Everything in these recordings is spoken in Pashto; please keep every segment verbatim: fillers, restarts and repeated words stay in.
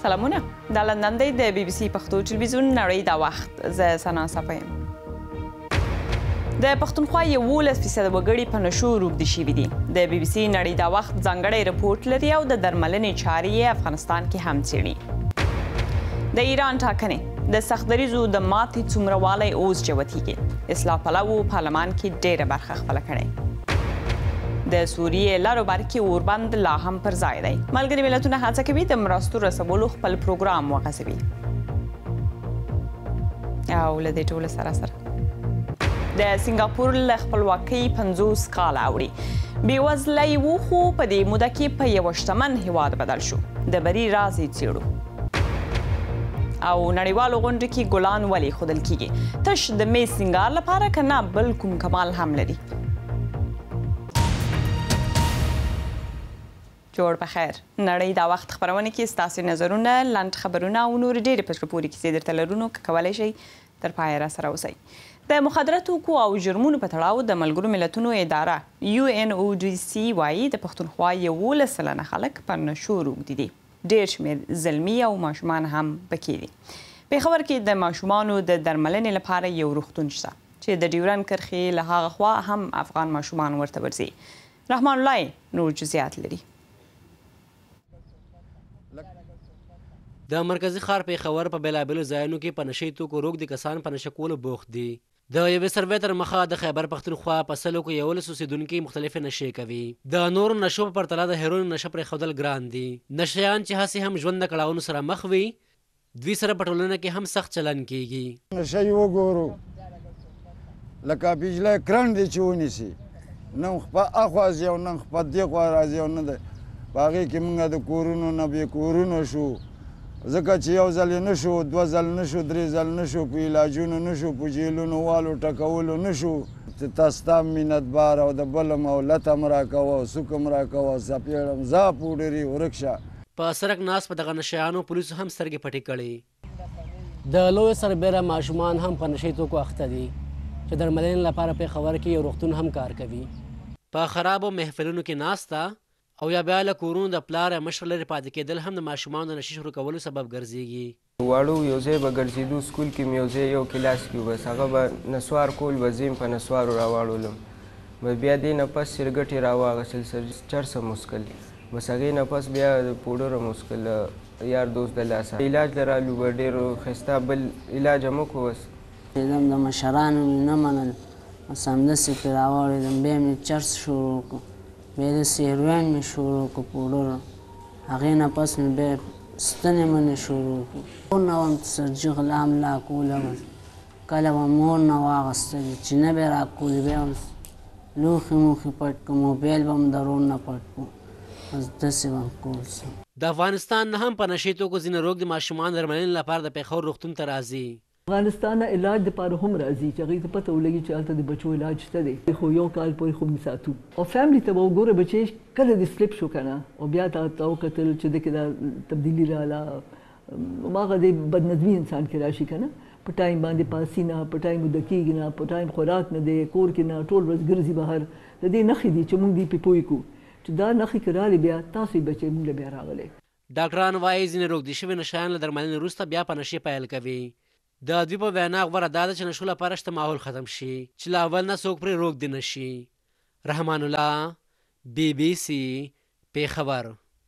سلامونه د لندن دی د بي بي سي پښتو ټلویزیون نړۍ دا وخت زه سنا صفا یم د پښتونخوا یولس فیصده وګړي په نشو روږدي شوي دي د بي بي سي نړۍ دا وخت ځانګړی رپورټ لري او د درملنې چارې یې افغانستان کې هم څیړي د ایران ټاکنې د سختدریزو د ماتې څومره والی اوس جوتیږي اصلاح پلوو پارلمان کې ډېره برخه خپله کړې د سوریې لارو بر کې اوربند لا هم پر ځای دی ملګري ملتونه هڅه کوي د مرستو رسولو خپل پروګرام وغځوي او له دې ټولو سره سره د سنګاپور له خپلواکۍ پنځوس کاله اوړي بېوزلی و خو په دې موده کې په یوه شتمن هیواد بدل شو د بري راز یې څیړو او نړیوالو غونډو کې ګلان ولې ښودل کیږي تش د میز سینګار لپاره که نه بل کوم کمال هم لري جوړ په خیر نړۍ دا وخت خبرونه کې ستاسو نظرونه لنډ خبرونه او نور ډېرې په زړه پورې کیسې درته لرو که کولی شئ تر پایه راسره اوسئ د مخدره توکو او جرمونو په تړاو د ملګرو ملتونو اداره یو ان او ډي سي وایي د پښتونخوا یولس سلنه خلک په نشو روږدي دي ډېر شمېر زلمي او ماشومان هم پکې دي پېښور کې د ماشومانو د درملنې لپاره یو روغتون شته چې د ډیورنډ کرښې له هغه خوا هم افغان ماشومان ورته ورځي رحمان الله نور جزئیات لري د مرکزي ښار پېښور په بېلابېلو ځایونو کې په نشې توکو روږدي کسان په نشه کولو بوخت دي د یوې سروې تر مخه د خیبر پښتونخوا په سلو کې یولس اوسېدونکي مختلفې نشې کوي د نورو نشو په پرتله د هیروین نشه پرېښودل ګران دي نشیان چې هسې هم ژوند د کړاوونو سره مخ وي دوی سره په ټولنه کې هم سخت چلن کیږي نشه یې وګورو لکه بجلی کرنټ دی چې ونیسي نن خپه اخوا ځي او نن خپه دې خوا راځي او نه دی په هغې کې موږ د کورونو نه بې کورونو شو ځکه چې یو ځل یې نه شو دوه ځل نه شو درې ځل نه شو په علاجونو نه شو په جیلونو والو ټکولو نه شو تا ستا مینتبار او د بل م او لته م راکوه او سوک م راکوه څپېړم ځه پوډري ورک شه په سړک ناست په دغه نشیانو پولیسو هم سترګې پټې کړې د لویو سربیره ماشومان هم په نشې توکو اخته دي چې درملنې لپاره پېښور کې یو روغتون هم کار کوي په خرابو محفلونو کې ناسته او یا بیا له کورونو د پلار یا مشر لرې پاتې کېدل هم د ماشومانو د نشې شروع کولو سبب ګرځېږي واړو یو ځای به ګرځېدو سکول کې مې یو ځای یو کلاس کې بس هغه به نسوار کول به زه په نسوارو راواړولم به بیا دې نه پس سرګټې راواغېستل سر چرسه مسکل بس هغې نه پس بیا د پوډره مسکل یار دوست د لاسه علاج له رالو به ډېر ښایسته بل علاج هم وکړو بس د مشرانو مې نه منل سمدستي پرې راواړېدم بیا مې چرس شروع کړو بیا د هیروین مې شروع کړو پوډر هغې نه پس مې بیا ستنې منې شروع کړو مور نه وم سرجي غلا هم لا کوله کله به مور نه واغېستلې چې نه به یې راکولې بیا هم لوښي موښي پټ کړو موبایل به هم د ورور نه پټ کړو بس داسې به هم کول سم د افغانستان نه هم په نشې توکو ځینې روږدي ماشومان درملنې لپاره د پېښور روغتون ته راځي افغانستان نه علاج دپاره هم راځي چې هغوی ته پته ولګي چې هلته د بچو علاج شته دی خو یو کال پورې خوب نه ساتو او فیملي ته به وګوره بچی کله دې سلیپ شو که نه او بیا تا ته وکتل چې دې کې دا تبدیلي راغله هماغه د بدنظمي انسان کې راشي که نه په ټایم باندې پاسي نه په ټایم ویده کېږي نه په ټایم خوراک نه دی کور کې نه ټول ورځ ګرځي بهر د دې نښې دي چې موږ دې پې پوه کړو چې دا نښې که رالې بیا تاسو یې بچی موږ له بیا راغلی ډاکټران وایي ځینې روږدي شوي نشیان له درملنې وروسته بیا په نشې پیل کوي د دوی په وینا غوره دا ده چې نشو لپاره شته ماحول ختم شي چې له اول نه څوک پرې روږدي نه شي رحمان الله بي بي سي پېښور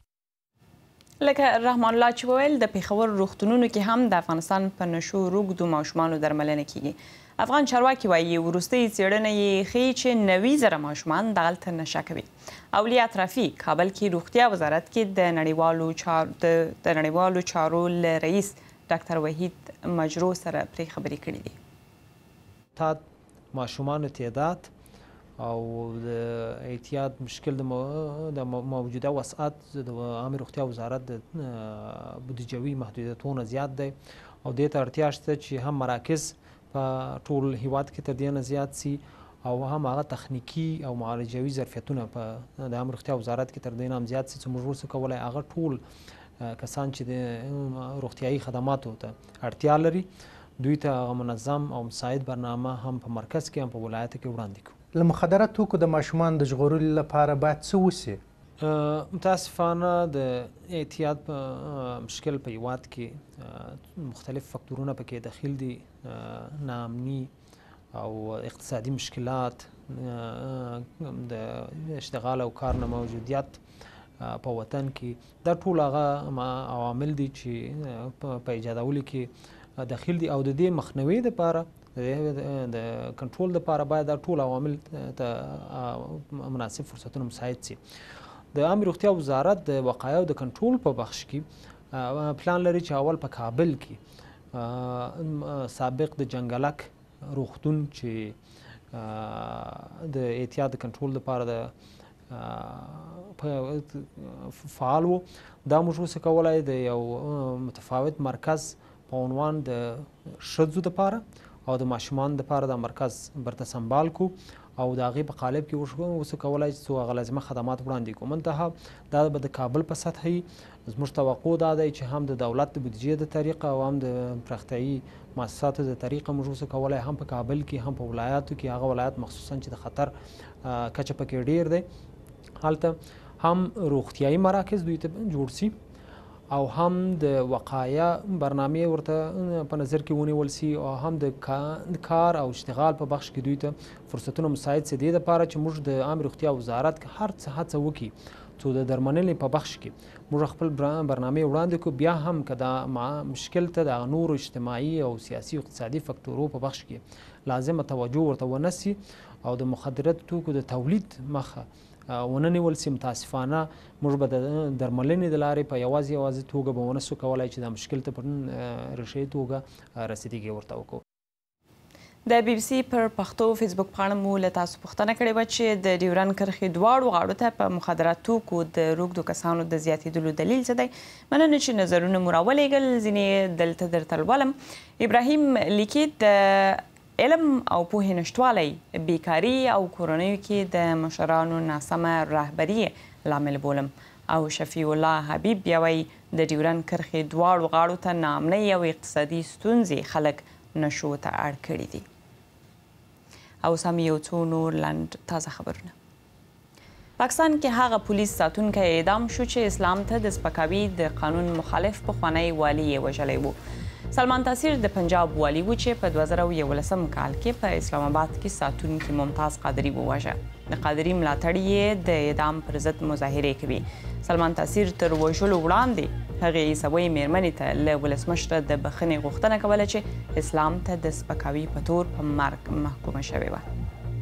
لکه رحمان الله چې وویل د پېښور روغتونونو کې هم د افغانستان په نشو روږدو ماشومانو درملنه کیږي افغان چارواکي وایي وروستۍ څېړنه یې ښیي چې نوي زره ماشومان دغلته نشه کوي اولیا اطرافي کابل کې روغتیا وزارت کې د نړیوالو چارو د نړیوالو چارو له رئیس ډاکټر وحید مجرو سره پرې خبرې کړې دي تا ماشومانو تعداد او د اعتیاد مشکل د موجوده وضعیت د عامې روغتیا وزارت د بودیجوي محدودیتونه زیات دی او دې ته اړتیا شته چې هم مراکز په ټول هیواد کې تر دې نه زیات سي او هم هغه تخنیکي او معالجوي ظرفیتونه په د عامې روغتیا وزارت کې تر دې نه هم زیات سي چې موږ ورڅ کولی هغه ټول کسان چې د روغتیایي خدماتو ته اړتیا لري دوی ته هغه منظم او مساعد برنامه هم په مرکز کې هم په ولایت کې وړاندې کړو له مخدره توکو د ماشومان د ژغورلو لپاره باید څه وشي متاسفانه د اعتیاد په مشکل په هیواد کې مختلف فکتورونه پکې داخل دي، ناامني او اقتصادي مشکلات، د اشتغال او کار نه موجودیت په وطن کې، دا ټول هغه عوامل دي چې په ایجادولو کې داخل دي او د دې مخنیوي دپاره د کنټرول دپاره باید دا ټول عوامل ته مناسب فرصتونه مساعد سي. د عامې روغتیا وزارت د وقایع او د کنټرول په بخش کې پلان لري چې اول په کابل کې سابق د جنګلک روغتون چې د اعتیاد د کنټرول لپاره د فعال وو، دا موږ اوس کولی د یو متفاوت مرکز په عنوان د ښځو دپاره او د ماشومانو دپاره دا مرکز برته سنبال کو او د هغې په قالب کې اوس کولی چې څو هغه لازمه خدمات وړاندې کړو. منتها دا به د کابل په سطح وي. زموږ توقع دا دی چې هم د دولت د بودیجې د طریقه او هم د پراختیایي مؤسساتو د طریقه موږ اوس کولی هم په کابل کې هم په ولایاتو کې، هغه ولایت مخصوصا چې د خطر کچه پکې ډیر دی، هلته هم روغتیایي مراکز دوی ته جوړ سي او هم د وقایع برنامې ورته په نظر کې ونیول سي او هم د کار او اشتغال په بخش کې دوی ته فرصتونه مساعد سي. دې دپاره چې موږ د عامې روغتیا وزارت هر څه هڅه وکړي څو د درملنې په بخش کې موږ خپل برنامې وړاندې کړو، بیا هم که دا مشکل ته د نورو اجتماعي او سیاسي او اقتصادي فکتورو په بخش کې لازمه توجه ورته ونه سي او د مخدراتو توکو د تولید مخه ونه نیول سي، متاسفانه موږ به د درملنې د لارې په یوازې یوازې توګه به ونه سو کولی چې دا مشکل ته په ریښې توګه رسیدګي ورته وکړو. د بی بي سي پر پښتو فیسبوک پاڼه مو له تاسو پوښتنه کړې وه چې د ډیورنډ کرښې دواړو غاړو ته په مخدراتو توکو د روږدو کسانو د زیاتېدلو دلیل څه دی؟ مننه چې نظرونه مو راولېږل، ځینې دلته درته لولم. ابراهیم لیکي د علم او پوهې نشتوالی بیکاري او کورنیو کې د مشرانو ناسمه رهبري لامل بولم، او شفیع الله حبیب بیا وایي د ډیورنډ کرښې دواړو غاړو ته ناامنۍ او اقتصادي ستونزې خلک نشو ته اړ کړي دي. او سم یو څو نور لنډ تازه خبرونه. پاکستان کې هغه پولیس ساتونکی اعدام شو چې اسلام ته د سپکاوي د قانون مخالف پخوانی والي یې وژلی و. سلمان تاثیر د پنجاب والي و چې په دوه زره یولسم کال کې په اسلام آباد کې ساتونکي ممتاز قادري وواژه. د قادري ملاتړي یې د اعدام پر ضد مظاهرې کوي. سلمان تاثیر تر وژلو وړاندې هغې عیسوۍ مېرمنې ته له ولسمشره د بخښنې غوښتنه کوله چې اسلام ته د سپکاوي په تور په مرګ محکومه شوې وه.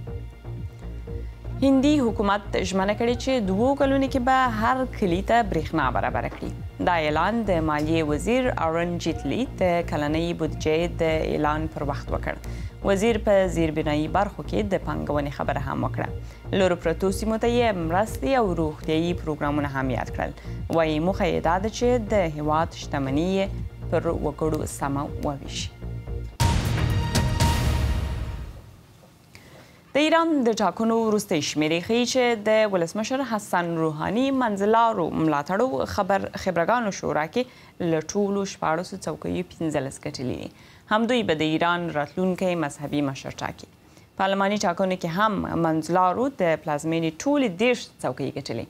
هندي حکومت ژمنه کړې چې دوو کلونو کې به هر کلي ته برېښنا برابره کړي. دا اعلان د مالیې وزیر ارون جیتلي د کلنۍ بودجې د اعلان پر وخت وکړ. وزیر په زیربنایي برخو کې د پانګونې خبره هم وکړه. لرو پرتو سیمو ته یې مرستې او روغتیایي پروګرامونه هم یاد کړل. وایي موخه یې دا ده چې د هېواد شتمني یې پر وګړو سمه وویشي. د ایران د ټاکنو وروستۍ شمیرې ښیي چې د ولسمشر حسن روحاني منځلارو ملاتړو خبر خبرګانو شورا کې له ټولو شپاړسو څوکیو پنځلس ګټلي دي. همدوی به د ایران راتلونکی مذهبي مشر ټاکي. پارلماني ټاکنو کې هم منځلارو د پلازمینې ټولې دېرش څوکۍ ګټلې.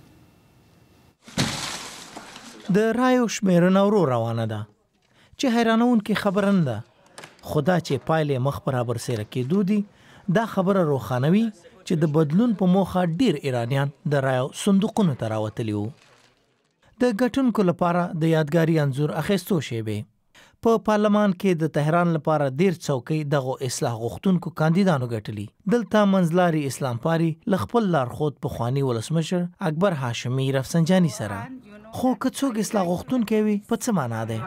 د رایو شمیرنه ورو روانه ده چې حیرانونکې خبره نه ده، خو دا چې پایلې مخ پر برسېره کېدو دي دا خبره روښانوي چې د بدلون په موخه ډیر ایرانیان د رایو صندوقونو ته راوتلي وو. د ګټونکو لپاره د یادګاري انځور اخیستو شیبې په پارلمان کې د تهران لپاره ډیر څوکۍ دغه اصلاح غوښتونکو کاندیدانو ګټلي. دلته منځلاري اسلام پاري له خپل لارښود پخواني ولسمشر اکبر هاشمي رفسنجاني سره. خو که څوک اصلاح غوښتونکی وي په څه معنا دی؟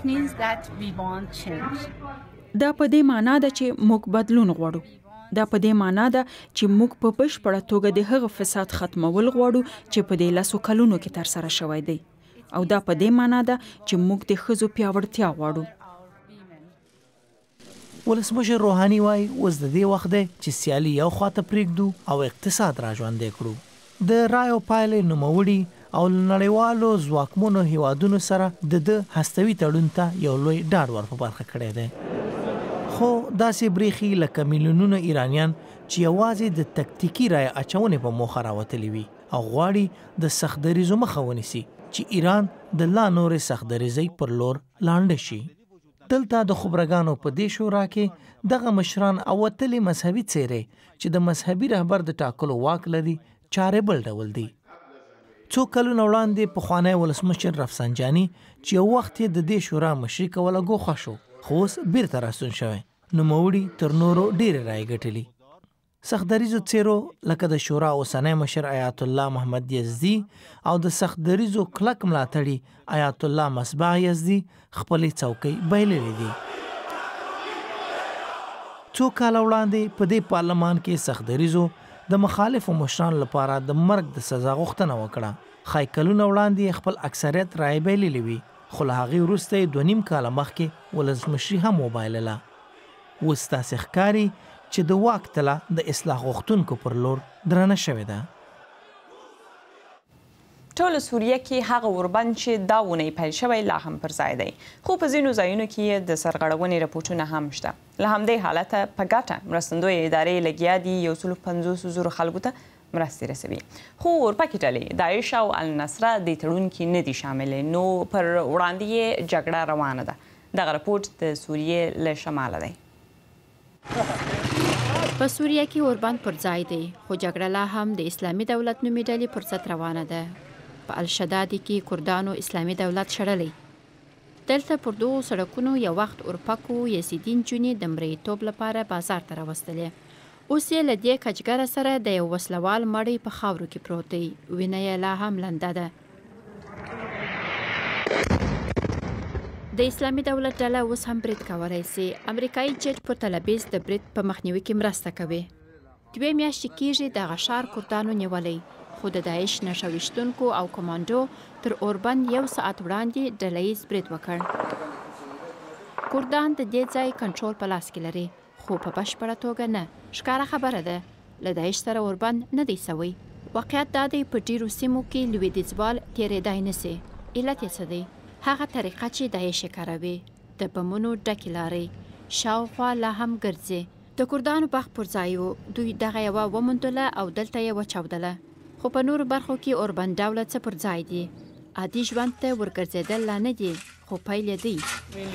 دا په دې معنا ده چې موږ بدلون غواړو. دا په دې معنا ده چې موږ په بشپړه توګه د هغه فساد ختمول غواړو چې په دې لسو کلونو کې ترسره شوی دی، او دا په دې معنا ده چې موږ د ښځو پیاوړتیا غواړو. ولسمشر روحاني وایي اوس د دې وخت دی چې سیالي یو خواته پرېږدو او اقتصاد را ژوندی کړو. د رایو پایلې نوموړي او نړیوالو ځواکمنو هیوادونو سره د ده هستوي تړون ته یو لوی ډاډ ور په برخه کړی دی. خو داسې بریښي لکه میلیونونه ایرانیان چې یوازې د تکتیکي رایه اچونې په موخه راوتلي وي او غواړي د سختدریزو مخه ونیسي چې ایران د لا نورې سختدریزۍ پر لور لاندې شي. دلته د خبرګانو په دې شورا کې دغه مشران او وتلې مذهبي څیرې چې د مذهبي رهبر د ټاکلو واک لري چارې بل ډول دي. څو کلونه وړاندې پخوانی ولسمشر رفسنجاني چې یو وخت یې د دې شورا مشري کوله ګوښه شو، خو اوس بیرته راستون شوی. نوموړي تر نورو ډېرې رایې ګټلي. سختدریزو څیرو لکه د شورا اوسنی مشر آیت الله محمد یزدي او د سختدریزو کلک ملاتړي آیت الله مصباح یزدي خپلې څوکۍ بایللې دي. څو کاله وړاندې په دې پارلمان کې سختدریزو د مخالفو مشرانو لپاره د مرګ د سزا غوښتنه وکړه. ښایي کلونه وړاندې خپل اکثریت رایې بایللې وي، خو له هغې وروسته یې دوه نیم کاله مخکې ولسمشري هم وبایلله. اوس داسې ښکاري چې د واک تله د اصلاح غوښتونکو پر لور درنه شوې ده. ټوله سوریه کې هغه اوربند چې دا اونۍ پیل شوی لا هم پر ځای دی، خو په ځینو ځایونو کې د سرغړونې رپوټونه هم شته. له همدې حالته په ګټه مرستندویه ادارې لګیا دي یو سلو پنځوسو زرو خلکو ته مرستې رسوي، خو اورپکې ډلې داعش او النصره دې تړون کې نه دي شاملې، نو پر وړاندې یې جګړه روانه ده. دغه رپوټ د سوریې له شماله دی. په سوریه کې اوربند پر ځای دی، خو جګړه لا هم د اسلامي دولت نومې ډلې پر ضد روانه ده. په الشدادي کې کردانو اسلامي دولت شړلی. دلته پر دغو سړکونو یو وخت اورپکو یزیدي نجونې د مریتوب لپاره بازار ته راوستلې. اوس یې له دې کچګره سره د یو وسلوال مړی په خاورو کې پروت دی، وینه یې لا هم لنده ده. د اسلامي دولت ډله اوس هم برید کولی سي. امریکایي جیټ په تلبیز د برید په مخنیوي کې مرسته کوي. دوې میاشتې کېږي دغه ښار کردانو نیولی، خو د داعش نښه ویشتونکو او کمانډو تر اوربند یو ساعت وړاندې ډله ییز برید وکړ. کردان د دې ځای کنټرول په لاس کې لري، خو په بشپړه توګه نه. ښکاره خبره ده له داعش سره اوربند نه دی سوی. واقعیت دا دی په ډیرو سیمو کې لویدیځوال تېرېدای نه سي. علت یې څه دی؟ هغه طریقه چې داعش یې کاروي، د بمونو ډکې لارې شاوخوا لا هم ګرځي. د کردانو بخت پر ځای و، دوی دغه یوه وموندله او دلته یې وچاودله. خو په نورو برخو کې اوربند ډوله څه پر ځای دي. عادي ژوند ته ورګرځېدل لا نه دي، خو پیل یې دی.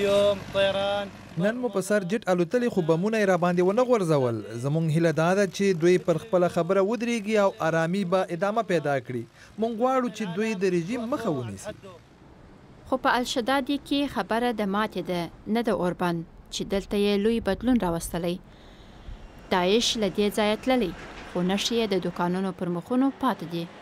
نن مو په سر جټ الوتلې، خو بمونه یې راباندې ونه غورځول. زموږ هیله دا ده چې دوی پر خپله خبره ودرېږي او ارامي به ادامه پیدا کړي. موږ غواړو چې دوی د رژیم مخه ونیسي. خو په الشدادي کې خبره د ماتې ده، نه د اوربند چې دلته یې لوی بدلون راوستلی. داعش له دې ځایه تللی، خو نښې یې د دوکانونو پر مخونو پاتې دي.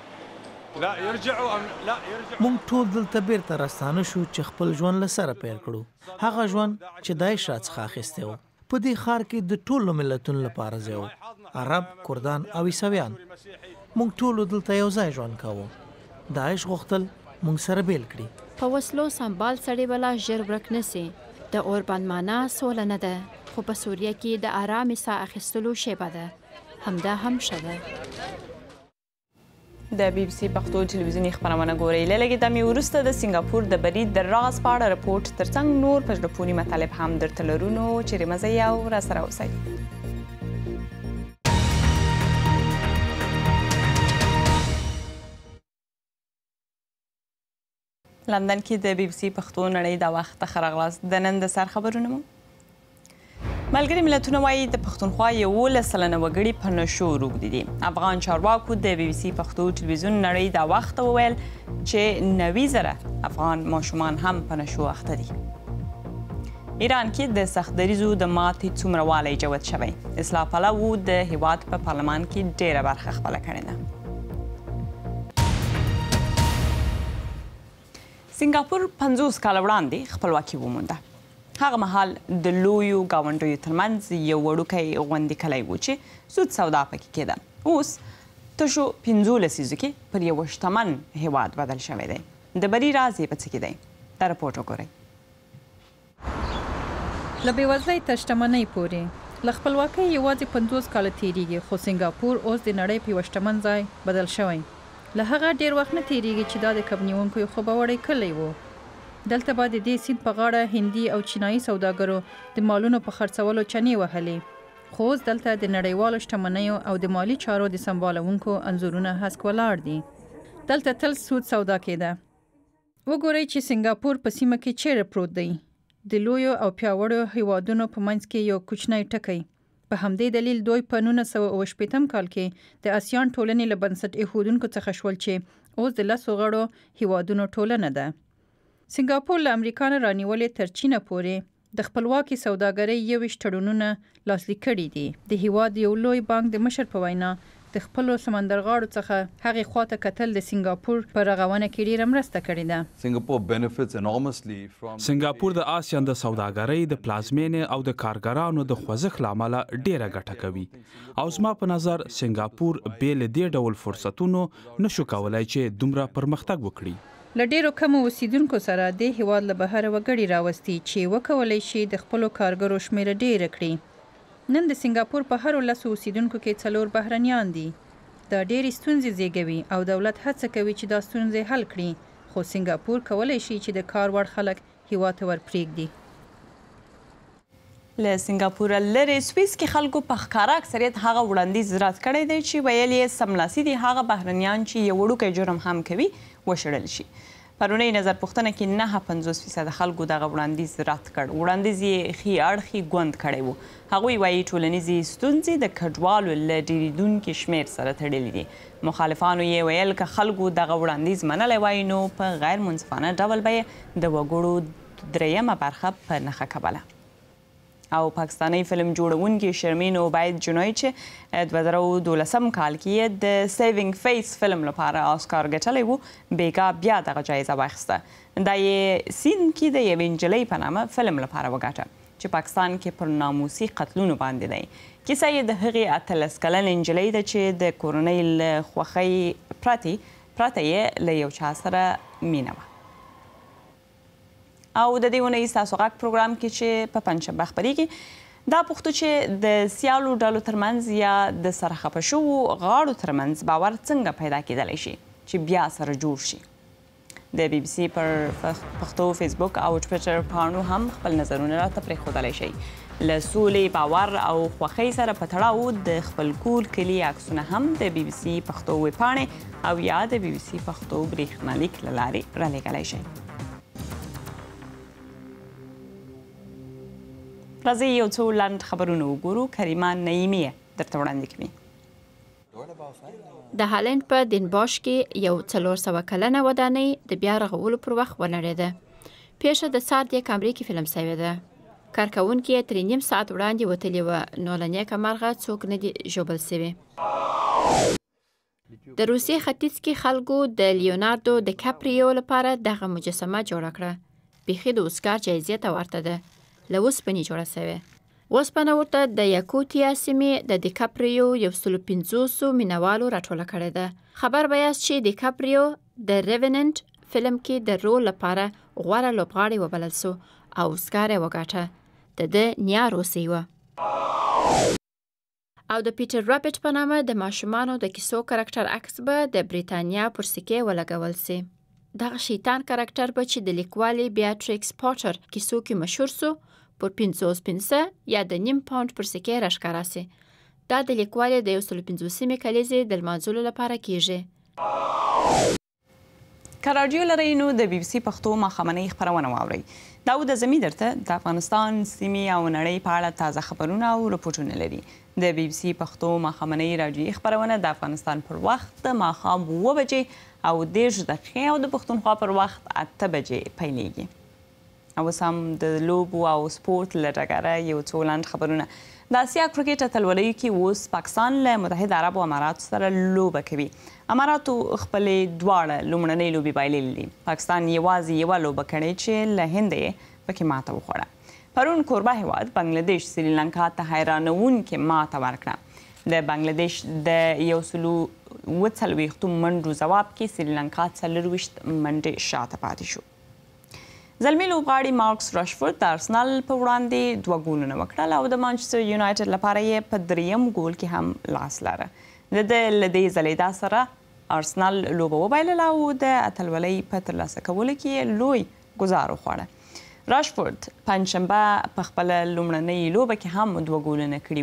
موږ ټول دلته بیرته راستانه شو چې خپل ژوند له سره پیل کړو، هغه ژوند چې داعش راڅخه اخیستی و. په دې ښار کې د ټولو ملتونو لپاره ځای و، عرب، کردان او عیسویان. موږ ټولو دلته یو ځای ژوند کوو. داعش غوښتل موږ سره بیل کړي. په وسلو سمبال سړی به لا ژر ورک نه سي. د اوربند معنا سوله نه ده، خو په سوریه کې د ارامې ساه اخیستلو شیبه ده. همدا هم ښه ده. د بي بي سي پښتو ټلویزیوني خپرونه ګورئ. له لږې دمې وروسته د سنګاپور د برید د راز په اړه رپورټ ترڅنګ نور په زړه پورې مطالب هم درته لرو، نو چیرې مه ځئ او راسره اوسئ. لندن کې د بي بي سي پښتو نړۍ دا وخت ته ښه راغلاست. د نن د سر خبرونه مو ملګري ملتونه وایي د پښتونخوا یولس سلنه وګړي په نشو روږدي دي. افغان چارواکو د بي بي سي پښتو ټلویزیون نړۍ دا وخت وویل چې نوي زره افغان ماشومان هم په نشو اخته دي. ایران کې د سختدریزو د ماتې څومره والی جوت شوی. اصلاح پلوو د هیواد په پارلمان کې ډیره برخه خپله کړې ده. سنګاپور پنځوس کاله وړاندې خپلواکي ومونده. هغه مهال د لویو ګاونډیو ترمنځ یو وړوکی غوندې کلی و چې سود سودا پکې کېده. اوس تشو پنځو لسیزو کې پر یو شتمن هیواد بدل شوی دی. د بری راز یې په څه کې دی؟ دا رپورټ وګورئ. له بېوزلۍ تر شتمنۍ پورې له خپلواکۍ یوازې پنځوس کاله تېرېږي، خو سنګاپور اوس د نړۍ په یوه شتمن ځای بدل شوی. له هغه ډېر وخت نه تېرېږي چې دا د کب نیونکو یو خوبوړی کلی و. دلته به د دې سیند په غاړه هندي او چینایي سوداګرو د مالونو په خرڅولو چنې وهلې. خو اوس دلته د نړیوالو شتمنیو او د مالي چارو د سمبالونکو انځورونه هسک ولاړ دي. دلته تل سود سودا کېده. وګورئ چې سنګاپور په سیمه کې چیرې پروت دی. د لویو او پیاوړو هیوادونو په منځ کې یو کوچنی ټکی. په همدې دلیل دوی په نولس سوه اوه شپېتم کال کې د آسیان ټولنې له بنسټ ایښودونکو څخه شول چې اوس د لسو غړو هیوادونو ټولنه ده. سنګاپور له امریکا نه رانیولې تر چینه پورې د خپلواکي سوداګرۍ یوویشت تړونونه لاسلیک کړي دي. د هیواد یو لوی بانک د مشر په وینا د خپلو سمندرغاړو څخه هغې خواته کتل د سنګاپور په رغونه کې ډیره مرسته کړې ده. سنګاپور د آسیان د سوداګرۍ د پلازمینې او د کارګرانو د خوځښت له امله ډیره ګټه کوي او زما په نظر سنګاپور بې له دې ډول فرصتونو نشو کولای چې دومره پرمختګ وکړي. له ډیرو کمو اوسیدونکو سره د هیواد له بهره وګړي راوستي چې وکولی شي د خپلو کارګرو شمیره ډیره کړي. نن د سنګاپور په هرو لسو اوسیدونکو کې څلور بهرنیان دي. دا ډېرې ستونزې زیږوي او دولت هڅه کوي چې دا ستونزې حل کړي، خو سنګاپور کولی شي چې د کار وړ خلک هیواد ته ورپرېږدي. له سنګاپوره لرې سویس کې خلکو په ښکاره اکثریت هغه وړاندیز رد کړی دی چې ویل یې سملاسي دي هغه بهرنیان چې یو وړوکی جرم هم کوي وشړل شي. پرونی نظر پوښتنه کې نه پنځوس فیصد خلکو دغه وړاندیز رد کړ. وړاندیز یې ښي اړخي ګوند کړی و. هغوی وایي ټولنیزې ستونزې د کډوالو له ډېرېدونکي شمېر سره تړلي دي. مخالفانو یې ویل که خلکو دغه وړاندیز منلی وای نو په غیر منصفانه ډول به یې د وګړو درېیمه برخه په نښه کوله. او پاکستانی فلم جوړونکي شرمین عبید جنوی چې دوه زره او دولسم کال کې د سیوینګ فیس فلم لپاره آسکار ګټلی و بیګا بیا دغه جایزه واخیسته. دا یې سین کې د یوې نجلۍ په نامه فلم لپاره وګاټه چې پاکستان کې پر ناموسي قتلونو باندې دی. کیسه یې د هغې اتلس کلنې نجلۍ ده چې د کورنۍ له خوښۍ پرته پرته یې له یو چا سره مینه وه. او د دې اونۍ ستاسو غږ پروګرام کې چې په پنجشنبه خپرېږي دا پوښتو چې د سیالو ډلو ترمنځ یا د سره خفه شوو غاړو ترمنځ باور څنګه پیدا کېدلی شي چې بیا سره جوړ شي. د بي بي سي پر پښتو فیسبوک او ټویټر پاڼو هم خپل نظرونه راته پرېښودلی شئ. له سولې باور او خوښۍ سره په تړاو د خپل کور کلي عکسونه هم د بي بي سي پښتو ویب پاڼې او یا د بي بي سي پښتو برېښنالیک له لارې رالیږلی شئ. راځئ یو څو لنډ خبرونه وګورو. کریمه نعیمي درته وړاندې کوي. د هالند په دنباش کې یو څلور سوه کلنه ودانۍ د بیا رغولو پر وخت ونړېده. پیښه د ساعت د کمرې کې فلم شوې ده. کارکوونکي یې ترې نیم ساعت وړاندې وتلي وه نو له نیکه مرغه څوک نه دي ژوبل سوي. د روسیې ختیځ کې خلکو د لیوناردو د کاپریو لپاره دغه مجسمه جوړه کړه. بیخي د اوسکار جایزې ته ورته ده. له اوسپنې جوړه سوې. اوسپنه ورته د یاکوتیا سیمې د دیکاپریو یو سلو پنځوسو مینوالو راټوله کړې ده. خبر به یاست چې دیکاپریو د ریوننټ فلم کې د رول لپاره غوره لوبغاړی وبلل سو او اوسکار یې وګاټه. د ده نیا روسۍ وه. او د پیټر رابرټ په نامه د ماشومانو د کیسو کرکټر عکس به د بریتانیا پر سکې ولګول سي. دغه شیطان کرکټر به چې د لیکوالې بیاټریکس پاټر کیسو کې مشهور سو پر پنځوس پنسه یا د نیم پاونډ پر سکې راښکاره سي. دا د لیکوالې د یو سلو پنځوسمې کلیزې د لمانځلو لپاره کیږي. که راډیو لرئ نو د بي بي سي پښتو ماښامنۍ خپرونه واورئ. داود اعظمي درته د افغانستان سیمې او نړۍ په اړه تازه خبرونه او رپورټونه لري. د بي بي سي پښتو ماښامنۍ راډیویي خپرونه د افغانستان پر وخت د ماښام اوه بجې او دېرش دقیقې او د پښتونخوا پر وخت اته بجې پیلیږي. او اوس هم د لوبو او سپورت له ډګره یو څو لنډ خبرونه. د اسیا کرکټ اتلولیو کې اوس پاکستان له متحده عربو اماراتو سره لوبه کوي. اماراتو خپلې دواړه لومړنۍ لوبې بایللې دي. پاکستان یوازې یوه لوبه کړې چې له هند یې پکې ماته وخوړه. پرون کوربه هیواد بنګلادیش سریلانکا ته حیرانوونکې ماته ورکړه. د بنګلادیش د یو سلو اوه څلوېښتو منډو ځواب کې سریلانکا څلرویشت منډې شاته پاتې شو. زلمی لوبغاړي مارکس راشفورد د ارسنال په وړاندې دوه ګولونه وکړل او د مانچستر یونایټډ لپاره یې په دریم ګول کې هم لاس لاره. د ده له دې ځلېدا سره ارسنال لوبه وبایلله او د اتلولۍ په ترلاسه کولو کې یې لوی ګزار وخوړه. راشفورد پنجشنبه په خپله لومړنۍ لوبه کې هم دوه ګولونه کړي وو.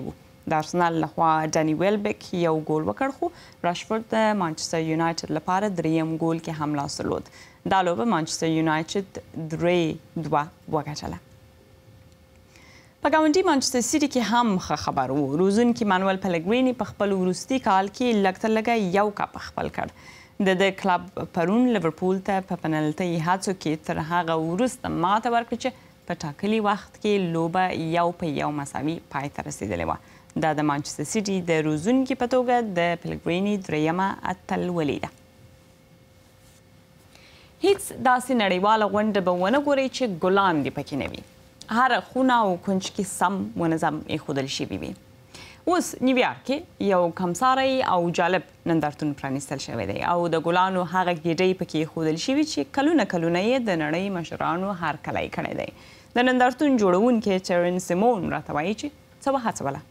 د ارسنال لخوا ډاني ویلبک یو ګول وکړ خو راشفورد د مانچستر یونایټډ لپاره دریم ګول کې هم لاس درلود. دا لوبه مانچستر یونایټډ درې دوه وګټله. په ګاونډي مانچستر سیټي کې هم ښه خبر و. روزونکي مانویل پلګریني په خپل وروستي کال کې لږ تر لږه یو کپ خپل کړ. د ده کلب پرون لیورپول ته په پنالتۍ هڅو کې تر هغه وروسته ماته ورکړه چې په ټاکلي وخت کې لوبه یو په یو مساوي پای ته رسېدلې وه. دا د مانچستر سیټي د روزونکي په توګه د پلګریني درېیمه اتلولي ده. هیڅ داسې نړیواله غونډه به ونه ګورئ چې ګلان دې پکې نه وي. هره خونه او کونج کې سم منظم ایښودل شوي وي. اوس نیویارک کې یو کمساری او جالب نندارتون پرانیستل شوی دی او د ګلانو هغه ګېډۍ پکې ایښودل شوي چې کلونه کلونه یې د نړۍ مشرانو هرکلی کړی دی. د نندارتون جوړونکی چرن سیمون راته وایي چې څه وهڅوله.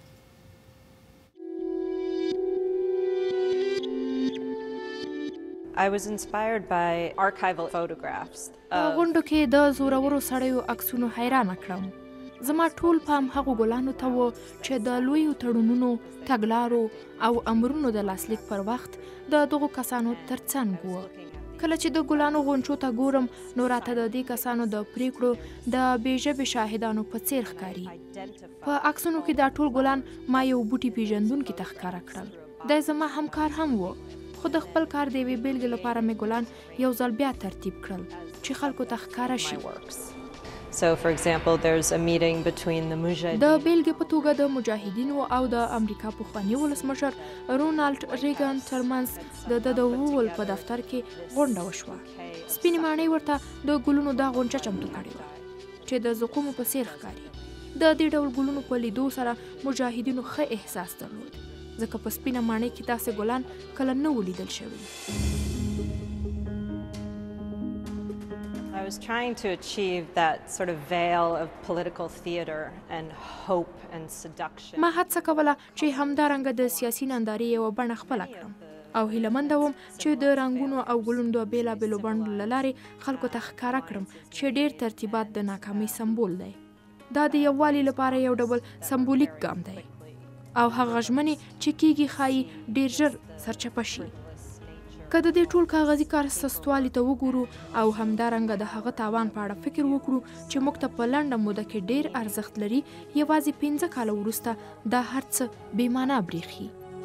I was inspired by archival photographs. په غونډو کې د زورورو سړیو عکسونو حیرانه کړم. زما ټول پام هغو ګلانو ته و چې د لویو تړونونو، تګلارو او امرونو د لاسلیک پر وخت د دغو کسانو ترڅنګ و. کله چې د ګلانو غونچو ته ګورم نو راته د دې کسانو د پریکړو د بې ژبې شاهدانو په څیر ښکاري. په عکسونو کې دا ټول ګلان ما یو بوټي پیژندونکي ته ښکاره کړل. دی زما همکار هم و، خو د خپل کار د یوې بیلګې لپاره مې ګلان یو ځل بیا ترتیب کړل چې خلکو ته ښکاره شي. So, for example, there's a meeting between the Mujahideen. د بیلګې په توګه د مجاهدینو او د امریکا پخواني ولسمشر رونالډ ریګن ترمنځ د ده د وول په دفتر کې غونډه وشوه. سپینې ماڼۍ ورته د ګلونو دا غونچه چمتو کړې وه چې د زقومو په څیر ښکاري. د دې ډول ګلونو په لیدو سره مجاهدینو ښه احساس درلود، ځکه په سپینه ماڼۍ کې داسې ګلان کله نه و لیدل شوي. I was trying to achieve that sort of veil of political theater and hope and seduction. ما هڅه کوله چې همدارنګه د سیاسي نندارې یوه بڼه خپله کړم او هیلهمنده وم چې د رنګونو او ګلونو د بېلابېلو بڼو له لارې خلکو ته ښکاره کړم چې ډېر ترتیبات د ناکامۍ سمبول دی. دا د یووالي لپاره یو ډول سمبولیک ګام دی او هغه ژمنې چې کیږي ښایي ډېر ژر سرچپه شي. که د دې ټول کاغذي کار سستوالي ته وګورو او همدارنګه د هغه تاوان په اړه فکر وکړو چې موږ ته په لنډه موده کې ډېر ارزښت لري، یوازې پنځه کاله وروسته دا هر څه بې معنا برېښي.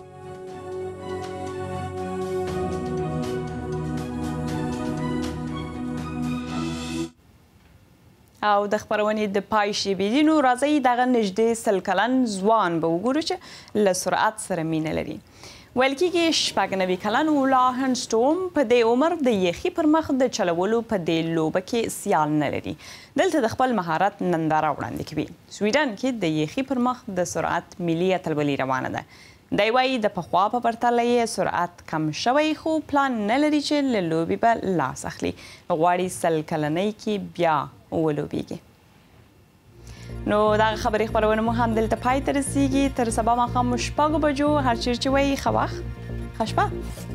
او د خپرونې د پای شیبې دي نو راځئ دغه نږدې سل کلن ځوان به وګورو چې له سرعت سره مینه لري. ویل کېږي شپږ نوي کلن ولاهن سټوم په دې عمر د یخي پر مخ د چلولو په دې لوبه کې سیال نه لري. دلته د خپل مهارت ننداره وړاندې کوي. سویډن کې د یخي پر مخ د سرعت ملي اتلولي روانه ده. دی وایي د پخوا په پرتله یې سرعت کم شوی خو پلان نه لري چې له لوبې به لاس اخلي. غواړي سل کلنۍ کې بیا ولوبیږي. نو دغه خبرې خپرونه مو هم دلته پای ته رسیږي. تر سبا ماښام شپږو بجو هر چیرې چې وایي ښه وخت، ښه شپه.